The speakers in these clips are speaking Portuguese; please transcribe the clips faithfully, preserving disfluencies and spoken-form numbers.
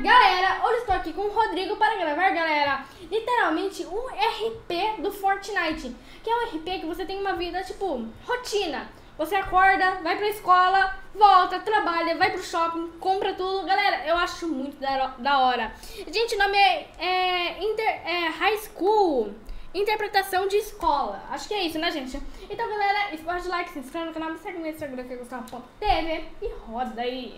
Galera, hoje estou aqui com o Rodrigo para gravar, galera, literalmente um R P do Fortnite, que é um R P que você tem uma vida, tipo, rotina. Você acorda, vai pra escola, volta, trabalha, vai pro shopping, compra tudo. Galera, eu acho muito da, da hora. Gente, o nome é, é, inter, é High School, interpretação de escola. Acho que é isso, né, gente? Então, galera, esforça de like, se inscreve no canal, me segue no Instagram, que é Gustavo ponto T V e roda aí.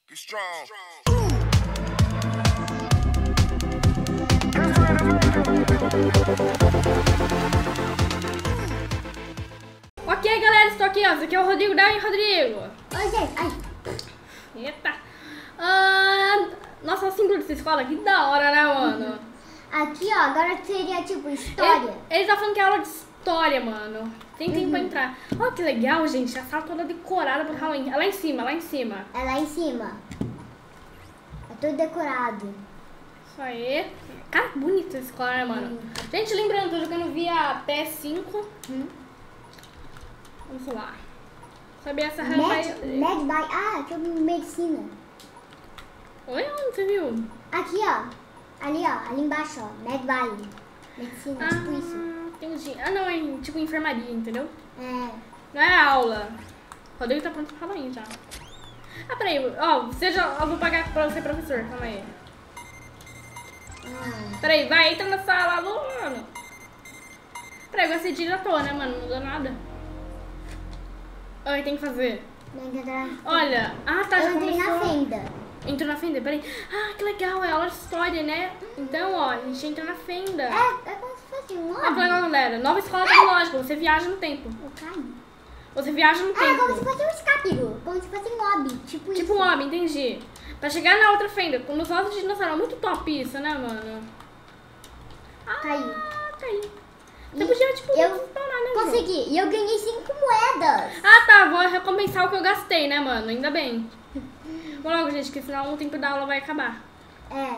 Ok, galera, estou aqui, ó. Esse aqui é o Rodrigo. Dá aí, Rodrigo. Oi, gente. Ai. Eita. Ah, nossa, a símbolo dessa escola, que da hora, né, mano? Aqui, ó, agora seria tipo história. Ele, ele tá falando que é aula de história, mano. Tem tempo uhum. pra entrar. Olha que legal, gente. A sala toda decorada pro Halloween. É lá em cima, lá em cima. É lá em cima. É tudo decorado. Isso aí. Cara, bonita essa escola, né, mano? Hum. Gente, lembrando, tô jogando via P S cinco. Hum. Vamos lá. Saber essa Med, Med by... Ah, que é medicina. Oi, onde você viu? Aqui, ó. Ali, ó. Ali embaixo, ó. Med by. Medicina, ah, tipo isso. Entendi. Ah, não. É tipo enfermaria, entendeu? É. Não é aula. O Rodrigo tá pronto pro Halloween já. Ah, peraí. Ó, você já... Eu vou pagar pra você, professor. Calma aí. Ah. Peraí, vai. Entra na sala, aluno. Peraí, eu gostei de diretor, né, mano? Não deu nada. Oi, tem que fazer. Olha, ah, tá, já eu entrei começou. na fenda. Entrou na fenda, peraí. Ah, que legal, é aula de história, né? Então, ó, a gente entra na fenda. É, é como se fosse um Ah, que legal, galera. Nova escola tecnológica, você viaja no tempo. Eu caí. Você viaja no ah, tempo. É como se fosse um escapiro, como se fosse um lobby, tipo isso. Tipo um lobby, entendi. Pra chegar na outra fenda, nos nossos dinossauros, é muito top isso, né, mano? Ah, caiu. Caiu. Você podia, tipo, eu estourar, né, consegui. E eu ganhei cinco moedas. Ah, tá. Vou recompensar o que eu gastei, né, mano? Ainda bem. Vamos logo, gente, que senão o tempo da aula vai acabar. É.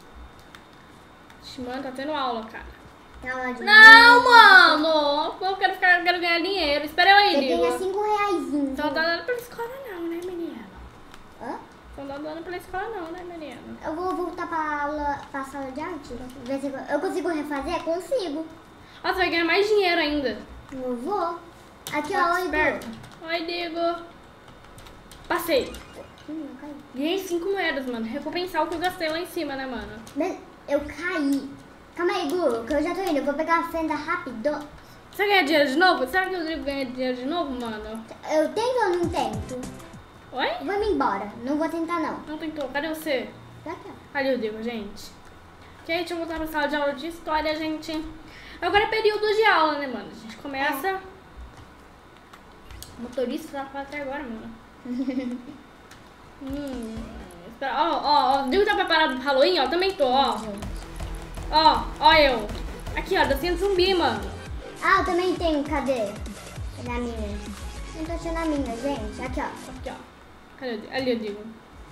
Ixi, mano, tá tendo aula, cara. Tá aula de Não, mim. mano. Eu quero, ficar, eu quero ganhar dinheiro. Espera eu aí, Você ganha cinco reaisinhos. Então tá dando pela escola não, né, menina? Hã? Então tá dando pela escola não, né, menina? Eu vou voltar pra aula, pra sala de arte. Ver se eu consigo refazer? Consigo. Ó, você vai ganhar mais dinheiro ainda. Eu vou. Aqui, ó, oi, Diego. Oi, Diego. Passei. Hum, eu caí. Ganhei cinco moedas, mano. Recompensar o que eu gastei lá em cima, né, mano? Mas eu caí. Calma aí, Gu, que eu já tô indo. Eu vou pegar a fenda rápido. Você ganha dinheiro de novo? Será que o Rodrigo ganha dinheiro de novo, mano? Eu tento ou não tento? Oi? Vamos embora. Não vou tentar, não. Não tentou. Cadê você? Daqui, ó. Ali o Rodrigo, gente. Ok, deixa eu voltar pra sala de aula de história, gente. Agora é período de aula, né, mano? A gente começa... É. Motorista tá até agora, mano. hum, espera. Ó, ó, ó. O Diego tá preparado pro Halloween, ó. Também tô, ó. Ó, ó eu. Aqui, ó. Dancinha de zumbi, mano. Ah, eu também tenho. Cadê? Na minha. Não tô achando a minha, gente. Aqui, ó. Aqui, ó. Cadê o Diego? Ali, o Diego.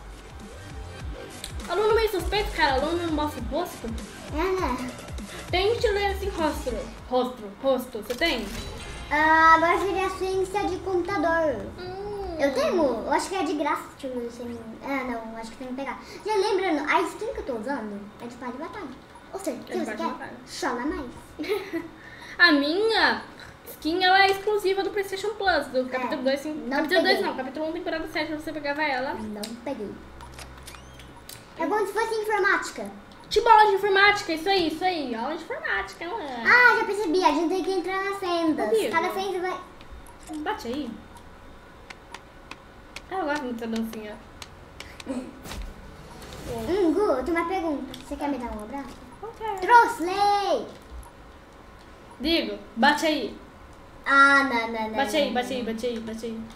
Aluno meio suspeito, cara. Aluno não mostra o rosto. É, né? Tem que ler assim, rosto. Rosto, rosto. Você tem? Ah, agora seria a ciência de computador. Hum. Eu tenho, eu acho que é de graça. Deixa eu ver se... Ah, não, acho que tem que pegar. Já lembrando, a skin que eu tô usando é de par de batalha. Ou seja, se você quer, chola mais. A minha skin, ela é exclusiva do PlayStation Plus, do capítulo dois. É, não capítulo dois não, capítulo um, temporada sete, você pegava ela. Não peguei. É como se fosse informática. Tipo aula de informática, isso aí, isso aí. Aula de informática, não é? Ah, já percebi. A gente tem que entrar nas fendas. Cada fenda vai... Bate aí. Ah, eu gosto muito da dancinha. Hum, Gu, eu tenho uma pergunta. Você quer me dar um abraço? Ok. Trouxe! Digo, bate aí. Ah, não, não, não. Bate não, aí, não, bate não. aí, bate aí, bate aí.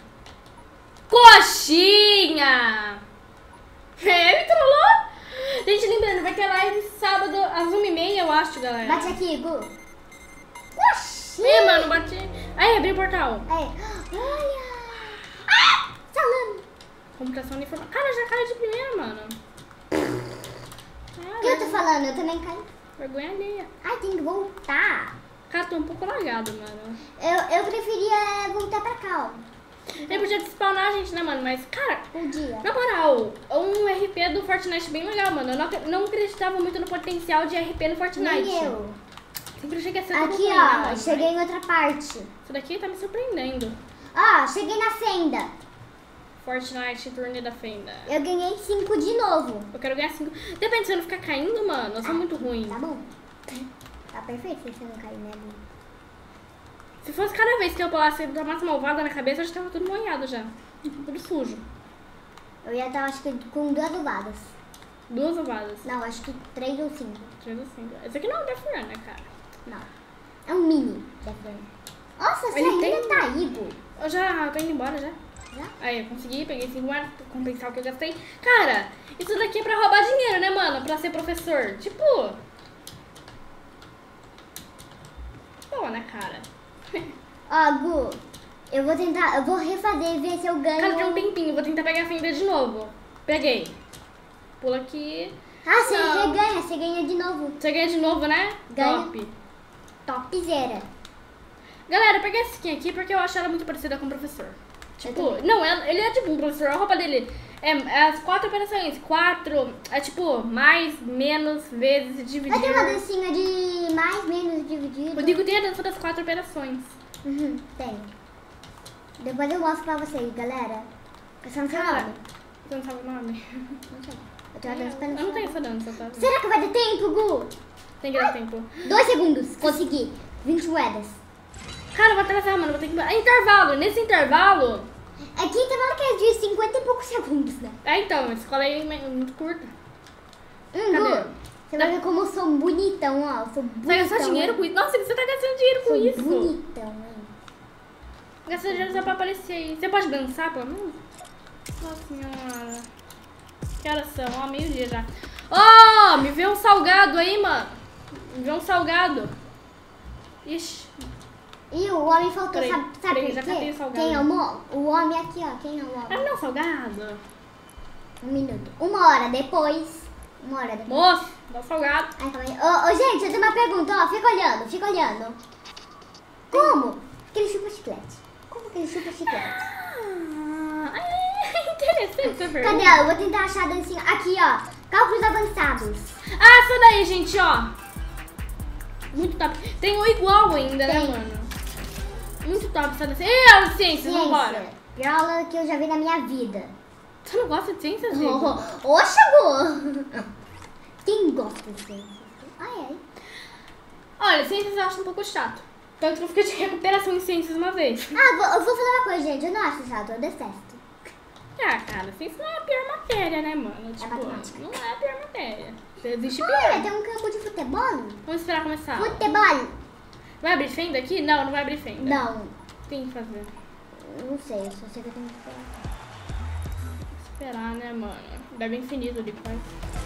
Coxinha! É, me trollou? Gente, lembrando, vai ter live sábado às uma e meia, eu acho, galera. Bate aqui, Gu. Coxinha! Ih, mano, bate. Aí, abri o portal. Aí, olha! Ah! Salame! Computação de informática. Cara, já caiu de primeira, mano. O que eu tô falando? Eu também caí. Vergonha alheia. Ai, tem que voltar. Cara, tô um pouco lagado, mano. Eu, eu preferia voltar pra cá, ó. Ele podia spawnar a gente, né, mano? Mas, cara, Podia. na moral, um R P do Fortnite bem legal, mano. Eu não, ac- não acreditava muito no potencial de R P no Fortnite. Nem eu. Sempre achei que ia ser Aqui, tudo ruim, né, ó, mano? cheguei em outra parte. Isso daqui tá me surpreendendo. Ó, cheguei na fenda. Fortnite, turnê da fenda. Eu ganhei cinco de novo. Eu quero ganhar cinco. Depende, se eu não ficar caindo, mano. Eu sou muito ruim. Tá bom. Tá perfeito se você não cair, né, Lu? Se fosse cada vez que eu pulasse e tomasse uma ovada na cabeça, eu já tava tudo molhado já. Tudo sujo. Eu ia estar, acho que, com duas ovadas. Duas ovadas. Não, acho que três ou cinco. Três ou cinco. Esse aqui não é um Death Run, né, cara? Não. É um mini. Death Run. Nossa, você Ele ainda tem- tá aí, pô. Eu já tô indo embora já. Já? Aí, eu consegui, peguei cinco moedas pra compensar o que eu gastei. Cara, isso daqui é pra roubar dinheiro, né, mano? Pra ser professor. Tipo... Pô, né, cara? Ó, Gu, eu vou tentar, eu vou refazer e ver se eu ganho. Cara, tem um tempinho, vou tentar pegar a fenda de novo. Peguei. Pula aqui. Ah, você Não. reganha, você ganha de novo. Você ganha de novo, né? Ganha. Top. Topzera. Galera, eu peguei essa skin aqui porque eu acho ela muito parecida com o professor. Tipo, não, ela- ele é tipo um professor, a roupa dele é, é as quatro operações. Quatro, é tipo, mais, menos, vezes, dividir. Eu tenho uma dancinha de mais, menos, dividido. Eu digo, tem a dança das quatro operações. Uhum, tenho. Depois eu mostro pra vocês, galera. Eu só não sei o Cara, nome. você não sabe o nome? Não sei. Eu tenho a dança pra Eu não não tenho sei. essa dança, tá? Será que vai ter tempo, Gu? Tem que dar tempo. Dois segundos. Consegui. vinte moedas. Cara, eu vou atrasar, mano. Vou ter que... É intervalo. Nesse intervalo... Aqui tem uma que é de cinquenta e poucos segundos, né? É, então. A escola aí é muito curta. Hum, Cadê? Gu, você vai ver como eu sou bonitão, ó. Eu sou Você bonitão. vai gastar dinheiro hein? com isso? Nossa, você tá gastando dinheiro com Sou isso. bonitão, hein? Gastar dinheiro só pra aparecer aí. Você pode dançar, pelo menos? Nossa senhora. Que horas são? Ó, meio-dia já. Ó, me vê um salgado aí, mano. Me vê um salgado. Ixi. E o homem faltou, Peraí, sabe, sabe peraí, por já catei o quê? salgado. Quem é o mo- O homem aqui, ó. Quem é o Ah, homem? não, salgado. Um minuto. Uma hora depois. Uma hora depois. Moço, dá um salgado. Ai, calma aí. Ô, ô, gente, eu tenho uma pergunta, ó. Fica olhando, fica olhando. Como que ele chupa chiclete? Como que ele chupa chiclete? Ah, é interessante essa pergunta. Cadê ela? Eu vou tentar achar a dancinha. Aqui, ó. Cálculos avançados. Ah, essa daí, gente, ó. Muito top. Tem o igual ainda, né, Tem. mano? Muito top essa dança. Ih, aula de ciências, Ciência. vambora. Pior aula que eu já vi na minha vida. Você não gosta de ciências, gente? Ô, ô, chegou! Quem gosta de ciência? Ai, ai. Olha, ciências eu acho um pouco chato. Tanto que eu fiquei de recuperação em ciências uma vez. Ah, vou- eu vou falar uma coisa, gente. Eu não acho chato, eu detesto. Ah, cara, ciências não é a pior matéria, né, mano? Tipo, matemática. não é a pior matéria. Existe Olha, pior. tem um campo de futebol. Vamos esperar começar. Futebol? Vai abrir fenda aqui? Não, não vai abrir fenda. Não, Tem que fazer. não sei, eu só sei que eu tenho que esperar. Esperar, né, mano? Deve infinito ali, quase.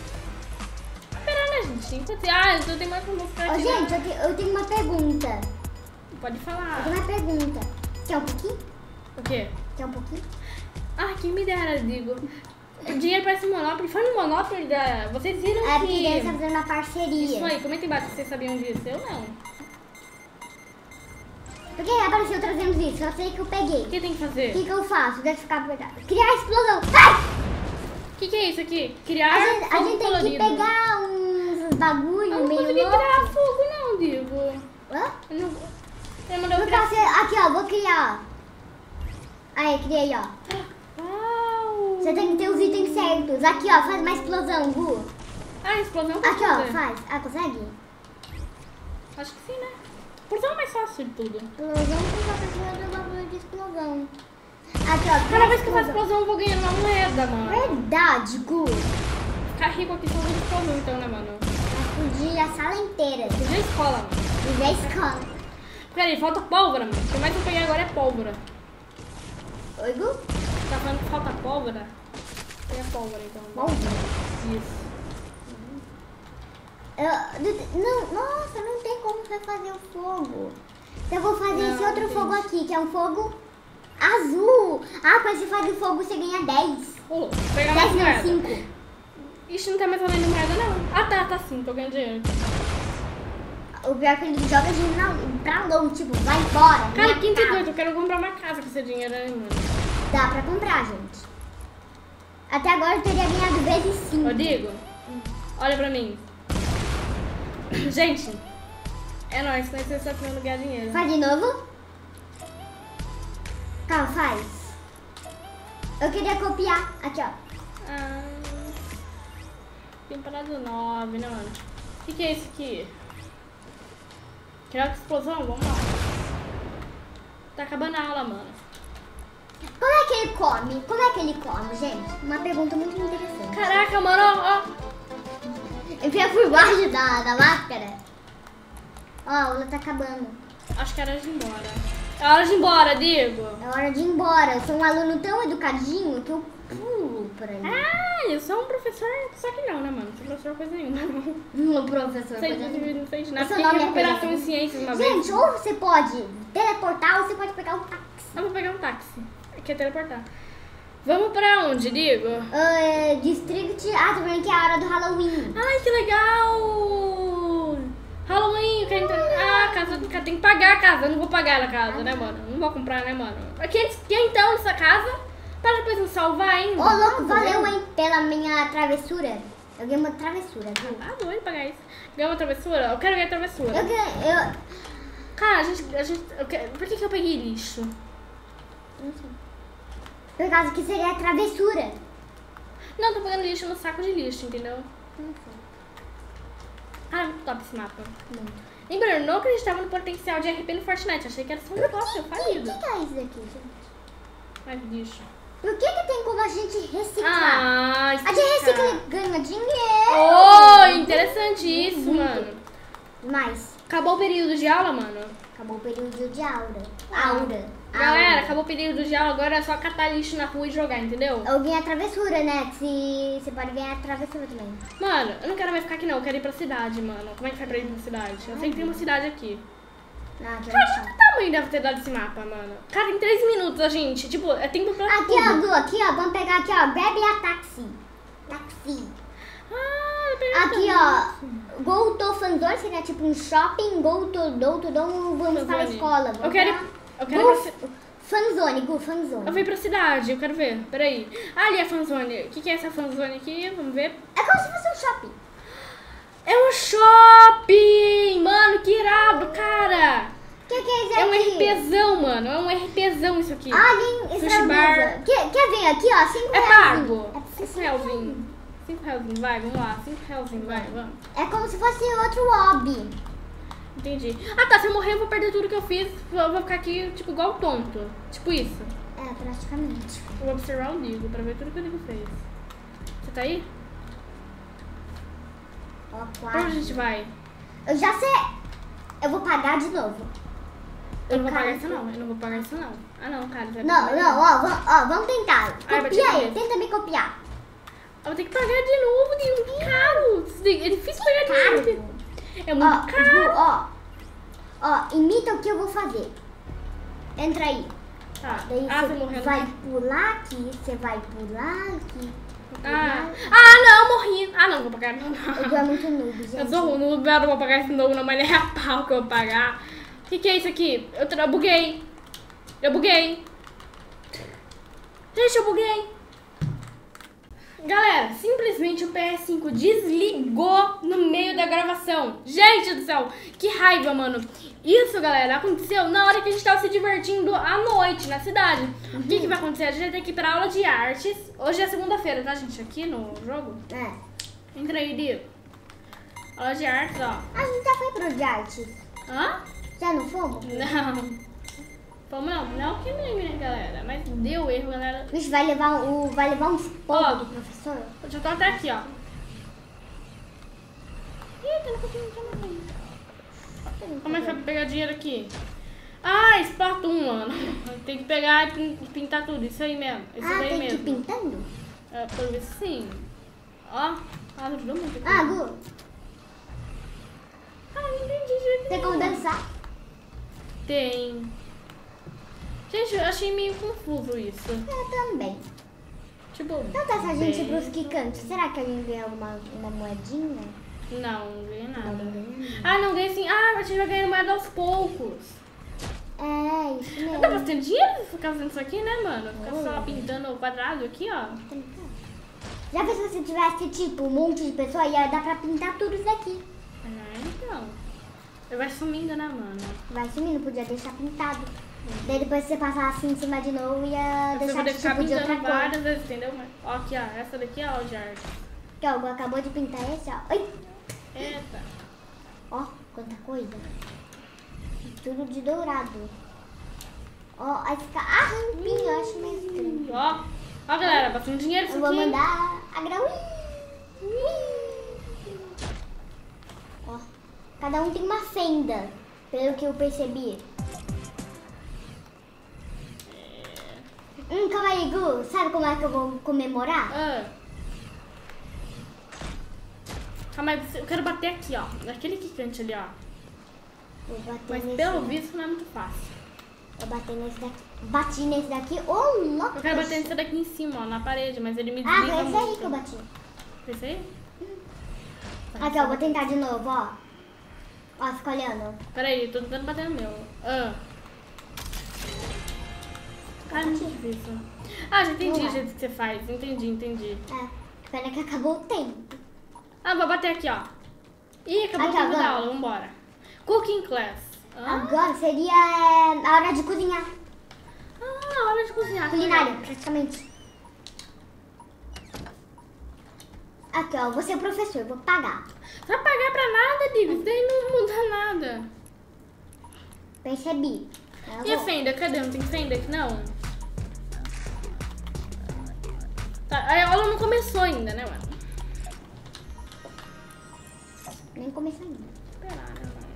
Esperar, né, gente? Tem que fazer. Ah, eu tenho mais pra mostrar Ô, aqui. gente, né? eu, te- eu tenho uma pergunta. Pode Eu falar. tenho uma pergunta. Quer um pouquinho? O quê? Quer um pouquinho? Ah, quem me dera, digo. O dinheiro parece um Monopoly. Foi no Monopoly da... Vocês viram É porque que... eles estão fazendo uma parceria. Isso aí, comenta embaixo se vocês sabiam disso. Eu não. Porque apareceu trazendo isso, eu sei que eu peguei. O que tem que O fazer? que, que eu faço? Deve ficar verdade. Criar explosão. Ai! O que, que é isso aqui? Criar A gente, a fogo gente tem colorido. que pegar uns bagulho Eu não meio consegui louco. criar fogo, não, Digo. Hã? Eu não... Você mandou eu Vou criar... fazer, aqui, ó, vou criar, ó. Aí, criei, ó. Uau! Você tem que ter os itens certos. Aqui, ó, faz uma explosão, Gu. Ah, explosão pode Aqui, ó, fazer. faz. Ah, consegue? Acho que sim, né? Explosão é mais fácil de tudo. Explosão, você só precisa do bagulho de explosão. Aqui, ó. Cada vez que eu faço explosão, eu vou ganhando uma moeda, mano. Verdade, Gu. Ficar rico aqui só de explosão, então, né, mano? Podia a sala inteira. Podia a escola, mano. Podia a escola. Peraí, falta pólvora, mano. O que mais eu peguei agora é pólvora. Oi, Gu? Tá falando que falta pólvora? Pega pólvora, então. Pólvora? Isso. Eu, não, nossa, não tem como você fazer o fogo. Então eu vou fazer Não, esse outro entendi. fogo aqui, que é um fogo azul. Ah, quando você faz o fogo, você ganha dez. Ô, vou pegar mais dez não, moeda. cinco. Ixi, não tá mais valendo moeda, não. Ah, tá, tá sim. Tô ganhando dinheiro. O pior é que ele joga dinheiro na- pra longe, tipo, vai embora. Cara, minha quinze e casa. dezoito, eu quero comprar uma casa com esse dinheiro aí, mano. Dá pra comprar, gente. Até agora eu teria ganhado vezes cinco. Rodrigo, olha pra mim. Gente, é nóis, nós estamos tentando ganhar dinheiro. Faz de novo? Calma, faz. Eu queria copiar. Aqui, ó. Ah, temporada nove, né, mano? O que, que é isso aqui? Criar explosão? Vamos lá. Tá acabando a aula, mano. Como é que ele come? Como é que ele come, gente? Uma pergunta muito interessante. Caraca, mano, ó, ó. Enfia por baixo da, da máscara. Ó, a aula tá acabando. Acho que era de ir embora. É hora de ir embora, Diego. É hora de ir embora. Eu sou um aluno tão educadinho que eu pulo por aí. Ah, eu sou um professor. Só que não, né, mano? Não sou professor coisa nenhuma, não. Um professor. Sei coisa de, nenhuma. não sei de nada. O seu Fiquei nome em é recuperação coisa em ciências uma vez. Gente, ou você pode teleportar ou você pode pegar um táxi. Eu vou pegar um táxi. Aqui é teleportar. Vamos pra onde, Diego? Uh, District... Ah, tô vendo que é a hora do Halloween. Ai, que legal! Halloween, eu quero entrar... Ah, casa, tem que pagar a casa. Eu não vou pagar a casa, né, mano? Não vou comprar, né, mano? Quem, quem então nessa casa? Pra depois me salvar ainda. Ô, oh, louco, valeu, hein, pela minha travessura. Eu ganhei uma travessura, viu? Ah, doido pagar isso. Ganhar uma travessura? Eu quero ganhar travessura. Eu ganhei... Eu... Cara, a gente... A gente eu quero, por que, que eu peguei lixo? Não sei. Por causa que seria travessura. Não, tô pegando lixo no saco de lixo, entendeu? Não sei. Ah, muito top esse mapa. Muito. Lembrando, eu não acreditava no potencial de R P no Fortnite. Achei que era só um negócio O falido. que, que é isso aqui, gente? Ai, lixo. Por que que tem como a gente reciclar? Ah, a gente recicla e ganha dinheiro. Oh, interessante isso, Muito. mano. Mas Acabou o período de aula, mano. acabou o período de aura. Aura. Galera, Aura. acabou o período de aula, agora é só catar lixo na rua e jogar, entendeu? Eu ganhei a travessura, né? Que se, você pode ganhar a travessura também. Mano, eu não quero mais ficar aqui não, eu quero ir pra cidade, mano. Como é que faz pra ir pra cidade? Eu sei que tem uma cidade aqui. Ah, que Cara, legal. que tamanho deve ter dado esse mapa, mano? Cara, em três minutos, a gente. Tipo, é tempo pra Aqui, tudo. ó, Du, aqui, ó. Vamos pegar aqui, ó. Grab a taxi. Taxi. Ah, eu peguei Aqui, tudo. ó. Go to Fanzone, seria tipo um shopping. Go to do to do, vamos para a Fanzone. escola. Vamos Eu quero ir- pra- eu quero Go ir pra ci- Fanzone, Go, Eu Fanzone. vou ir pra cidade, eu quero ver. Peraí. Ah, ali é a fanzone. O que, que é essa fanzone aqui? Vamos ver. É como se fosse um shopping. É um shopping! Mano, que irado, cara! O que, que é isso É um aqui? RPzão, mano. É um RPzão isso aqui. Ah, nem Sushi extravagância. Quer, quer ver aqui, ó? Cinco É reais. pago. É Cinco realzinho. Cinco realzinho, vai, vamos lá. Cinco realzinho, vai, vamos. É como se fosse outro hobby. Entendi. Ah, tá. Se eu morrer, eu vou perder tudo que eu fiz. Eu vou ficar aqui, tipo, igual tonto. Tipo isso. É, praticamente. Eu vou observar o Digo pra ver tudo que o Digo fez. Você tá aí? Ó, Pra onde a quase. gente vai? Eu já sei. Eu vou pagar de novo. Eu não vou Cara, pagar isso não. Eu não vou pagar isso não. Ah, não, cara. você vai Não, pagar. não, ó, vamos, ó, vamos tentar. Ai, vai Copia ter aí, que ver. tenta me copiar. Eu vou ter que pagar de novo, Digo. Que caro. É difícil pagar Caro. de novo. É Ó, muito caro. Ju, ó. Ó, imita o que eu vou fazer. Entra aí. Tá. Daí Ah, você você morreu. vai né? pular aqui, você vai pular aqui. Ah. pular. ah, não, morri. Ah, não, vou pagar não. Eu é muito noob, gente. Eu sou ruim, não não vou pagar esse novo, não, mas nem a pau que eu vou pagar. O que, que é isso aqui? Eu, tra- eu buguei. Eu buguei. Gente, eu buguei. Galera, simplesmente o P S cinco desligou no meio da gravação. Gente do céu, que raiva, mano. Isso, galera, aconteceu na hora que a gente tava se divertindo à noite na cidade. O que, que vai acontecer? A gente vai ter que ir pra aula de artes. Hoje é segunda-feira, tá, gente? Aqui no jogo. É. Entra aí, Dio. Aula de artes, ó. A gente já foi pro de artes. Hã? Já não fomos? Não. Vamos não, não que me lembre, galera. Mas deu erro, galera. Vixe, vai levar, o, vai levar uns Ó. pouco do professor? Eu já tô até aqui, ó. Eita, não consigo entrar mais. Como é que foi pra pegar dinheiro aqui? Ah, Splatoon, mano. Tem que pegar e pin- pintar tudo. Isso aí mesmo. Isso Ah, daí tem que mesmo. ir pintando? É, pelo visto sim. Ó. Ah, ajudou muito aqui. Ah, Gu, Ah, não entendi jeito tem como nenhum. dançar? Tem. Gente, eu achei meio confuso isso. Eu também. Tipo, Então tá, se a gente ir bem- pros quicantes, será que a gente ganha uma, uma moedinha? Não, não ganhei nada. Não ganha nada. Ah, não ganhei sim. Ah, a gente vai ganhando moeda aos poucos. É, isso mesmo. Dá bastante dinheiro ficar fazendo isso aqui, né, mano? Ficar Oi. só pintando o quadrado aqui, ó. Já pensou se tivesse, tipo, um monte de pessoa, ia dar pra pintar tudo isso aqui. É, então. Vai sumindo, né, mano? Vai sumindo, podia deixar pintado. Daí depois você passar assim em cima de novo, ia Você deixar poder tipo, ficar de outra pintando cor. várias vezes, entendeu? Mas, ó, aqui, ó. Essa daqui, ó, o jardim. Aqui, ó, o Gu acabou de pintar esse, ó. Oi! Eita. Ó, quanta coisa. Tudo de dourado. Ó, aí fica a rampinha, eu acho meio estranho. Ó. Ó, galera, bastante dinheiro isso Eu vou aqui. mandar a grau. Ó, cada um tem uma fenda, pelo que eu percebi. Hum, calma aí, Gu. Sabe como é que eu vou comemorar? Ah. Calma aí, eu quero bater aqui, ó. Naquele quicante ali, ó. Vou bater Mas nesse. pelo visto não é muito fácil. Vou bater nesse daqui. Bati nesse daqui. Ô, louco. Eu quero bater nesse daqui em cima, ó, na parede, mas ele me Ah, desliza foi esse aí muito. que eu bati. Foi esse aí? Aqui, ó, vou tentar de novo, ó. Ó, fica olhando. Peraí, tô tentando bater no meu. Ah. Cara, é muito difícil. Ah, já entendi Não o vai. jeito que você faz. Entendi, entendi. É, pena que acabou o tempo. Ah, vou bater aqui, ó. Ih, acabou o Aqui, tempo da agora. aula, vambora. Cooking class. Ah, Agora seria é, a hora de cozinhar. ah, hora de cozinhar. Culinária, praticamente. Aqui, ó, você é o professor, vou pagar. Você vai pagar pra nada, Digo. Isso daí não muda nada. Percebi. Eu E a vou. fenda? Cadê? Não tem fenda aqui, não? Tá, a aula não começou ainda, né, mano? Nem comecei ainda. Esperar, né, mano?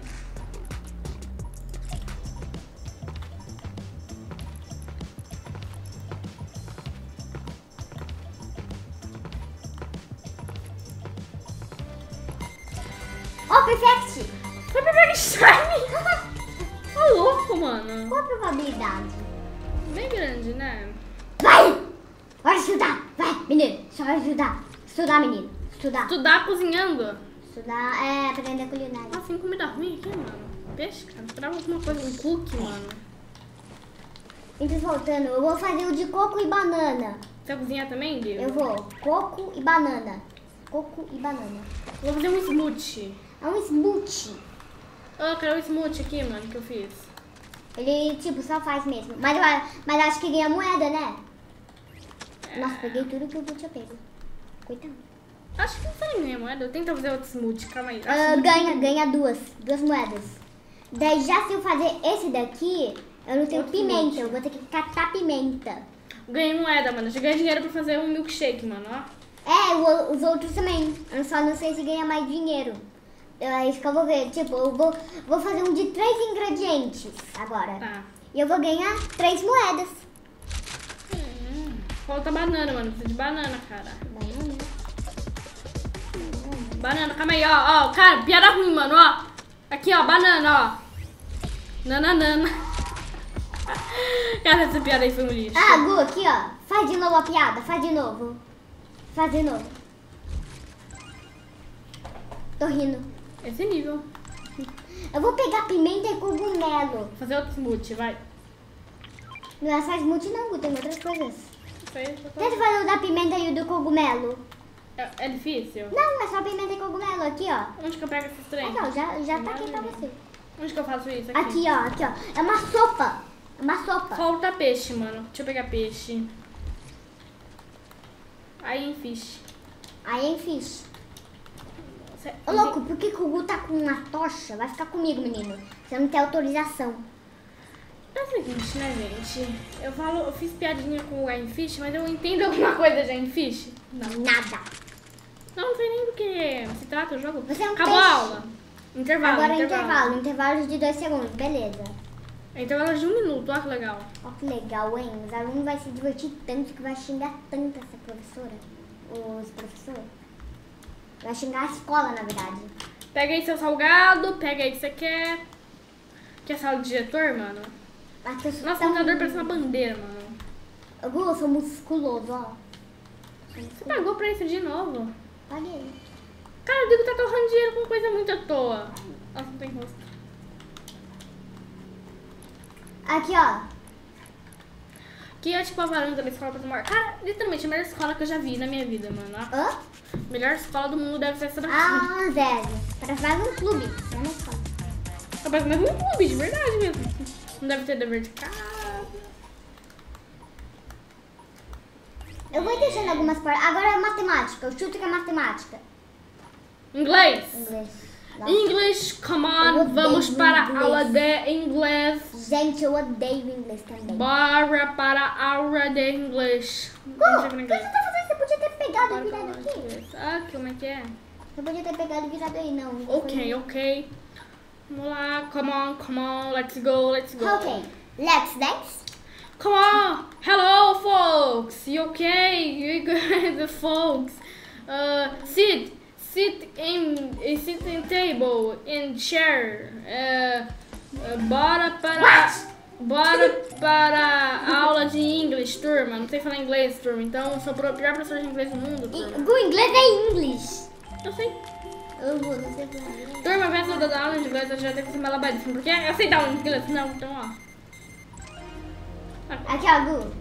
Ó, perfect! Foi pra pegar slime? Tá louco, mano. Qual a probabilidade? Bem grande, né? Vai! Bora estudar! Vai, menino! Só vai estudar! Estudar, menino! Estudar! Estudar cozinhando. Estudar é aprender culinária. Nossa, tem comida ruim aqui, mano. Peixe, cara. Esperava alguma coisa, um cookie, mano. Então, voltando, eu vou fazer o de coco e banana. Você vai cozinhar também, Diego? Eu vou. Coco e banana. Coco e banana. Eu vou fazer um smoothie. É um smoothie. Oh, eu quero um smoothie aqui, mano, que eu fiz. Ele, tipo, só faz mesmo. Mas, eu- mas eu acho que ganha moeda, né? Nossa, peguei tudo que eu tinha pego. Coitado. Acho que não foi nem moeda. Eu tento fazer outro smoothie, calma aí. Ah, ganha, ganha duas. Duas moedas. Daí, já se eu fazer esse daqui, eu não tenho Outro pimenta. smoothie. Eu vou ter que catar pimenta. Ganhei moeda, mano. Já ganhei dinheiro pra fazer um milkshake, mano, ó. É, o- os outros também. Eu só não sei se ganha mais dinheiro. É isso que eu vou ver. Tipo, eu vou, vou fazer um de três ingredientes agora. Tá. E eu vou ganhar três moedas. Hum, falta banana, mano. Precisa de banana, cara. Banana. Banana, calma aí, ó, ó. Cara, piada ruim, mano, ó. Aqui, ó, banana, ó. Nananana. Cara, essa piada aí foi um lixo. Ah, Gu, aqui, ó. Faz de novo a piada. Faz de novo. Faz de novo. Tô rindo. Esse nível. Eu vou pegar pimenta e cogumelo. Fazer outro smoothie, vai. Não é só smoothie não, Gu. Tem outras coisas. Isso aí, isso aí. Tenta fazer o da pimenta e o do cogumelo. É, é difícil? Não, é só pimenta e cogumelo. Aqui, ó. Onde que eu pego esses trem? Aqui, ó. Já, já tá aqui pra você. Onde que eu faço isso? Aqui. Aqui, ó. Aqui, ó. É uma sopa. É uma sopa. Falta peixe, mano. Deixa eu pegar peixe. Aí em fish. Aí, enfim. Cê- Ô, louco, por que, que o Gu tá com uma tocha? Vai ficar comigo, menino. Você não tem autorização. É o seguinte, né, gente? Eu falo, eu fiz piadinha com o Game Fish, mas eu entendo alguma coisa já em Fish? Não. Nada. Não, não sei nem do que se trata o jogo. Você é um Acabou peixe. a aula. Intervalo, Agora é intervalo. intervalo. Intervalo de dois segundos. Beleza. Intervalo de um minuto, olha que legal. Ó, que legal, hein? Os alunos vão se divertir tanto que vai xingar tanto essa professora. Os professores. Vai xingar a escola, na verdade. Pega aí seu salgado, pega aí o que você quer. Quer sala de diretor, mano? Mas eu sou Nossa, o tão- computador parece uma bandeira, mano. Ô, Gu, eu sou musculoso, ó. Você pagou pra isso de novo? Paguei. Cara, o Diego tá torrando dinheiro com coisa muito à toa. Nossa, não tem rosto. Aqui, ó. Aqui é tipo a varanda da escola pra tomar. Cara, literalmente a melhor escola que eu já vi na minha vida, mano. A Hã? melhor escola do mundo deve ser essa daqui. Ah, velho. Parece mais um clube. Não é na escola. Parece mais um clube, de verdade mesmo. Não deve ter dever de casa. Eu vou deixando algumas partes. Agora é matemática. Eu chuto que é matemática. Inglês. Inglês. Lá. English, come Eu on. odeio Vamos para a inglês. aula de inglês. Gente, eu odeio inglês também. Bora para a aula de inglês. Gu, Vamos o chegar que no você inglês. tá fazendo? Você podia ter pegado Bora e para a virado aula de aqui. inglês. Ah, como é que é? Você podia ter pegado e virado aí, não. Não Ok, foi- ok. Vamos lá. Come on, come on. Let's go, let's go. Ok. Let's dance. Come on! Hello, folks! You okay? You good, folks? Uh, sit, sit in, sit in table, in chair. Uh, uh, bora para, What? bora para a aula de inglês, turma. Não sei falar inglês, turma. Então, sou a pior professora de inglês do mundo, turma. O inglês é inglês. Eu sei. Eu vou, não sei falar. Turma, a pessoa da aula de inglês, eu já tenho que ser malabarismo. Porque aceitar o inglês, não. Então, ó. Aqui, ó, Gu.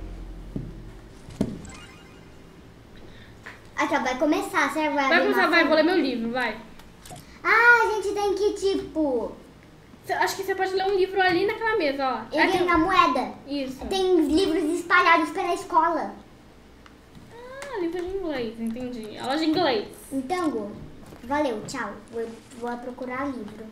Aqui, ó, vai começar, você vai Vai abrir começar, uma vai, cena. vou ler meu livro, vai. Ah, a gente tem que, tipo, Cê- Acho que você pode ler um livro ali naquela mesa, ó. ir Aqui. ganhar moeda. Isso. Tem livros espalhados pela escola. Ah, livro de inglês, entendi. Aula de inglês. Então, Gu, valeu, tchau. Vou, vou procurar livro.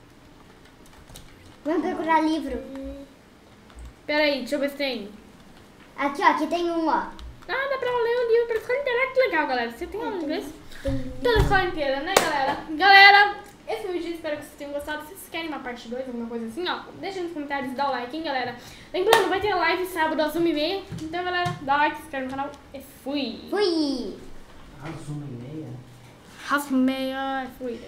Vamos procurar livro. Pera aí, deixa eu ver se tem. Aqui, ó, aqui tem um, ó. Ah, dá pra ler o livro pela escola inteira. Que legal, galera. Você tem aula de inglês? Tem... Pela escola inteira, né, galera? Galera, esse vídeo, espero que vocês tenham gostado. Se vocês querem uma parte dois, alguma coisa assim, ó, deixa nos comentários e dá o like, hein, galera. Lembrando, vai ter live sábado às uma e meia. Então, galera, dá like, se inscreve no canal e fui. Fui! Às uma e meia? Às uma e meia, fui.